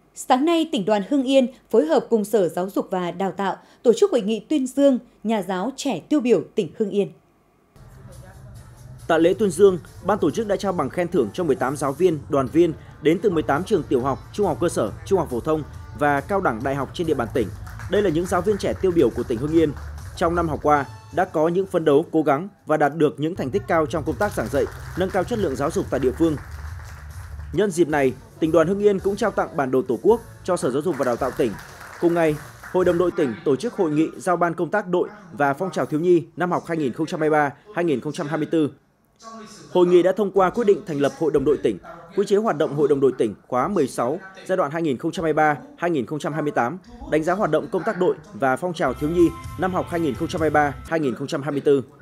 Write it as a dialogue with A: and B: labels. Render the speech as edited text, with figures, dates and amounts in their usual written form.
A: Sáng nay, tỉnh đoàn Hưng Yên phối hợp cùng Sở Giáo dục và Đào tạo tổ chức hội nghị tuyên dương nhà giáo trẻ tiêu biểu tỉnh Hưng Yên.
B: Tại lễ tuyên dương, ban tổ chức đã trao bằng khen thưởng cho 18 giáo viên, đoàn viên đến từ 18 trường tiểu học, trung học cơ sở, trung học phổ thông và cao đẳng đại học trên địa bàn tỉnh. Đây là những giáo viên trẻ tiêu biểu của tỉnh Hưng Yên. Trong năm học qua, đã có những phấn đấu, cố gắng và đạt được những thành tích cao trong công tác giảng dạy, nâng cao chất lượng giáo dục tại địa phương. Nhân dịp này, tỉnh đoàn Hưng Yên cũng trao tặng bản đồ Tổ quốc cho Sở Giáo dục và Đào tạo tỉnh. Cùng ngày, Hội đồng đội tỉnh tổ chức hội nghị giao ban công tác đội và phong trào thiếu nhi năm học 2023-2024. Hội nghị đã thông qua quyết định thành lập Hội đồng đội tỉnh, quy chế hoạt động Hội đồng đội tỉnh khóa 16 giai đoạn 2023-2028, đánh giá hoạt động công tác đội và phong trào thiếu nhi năm học 2023-2024.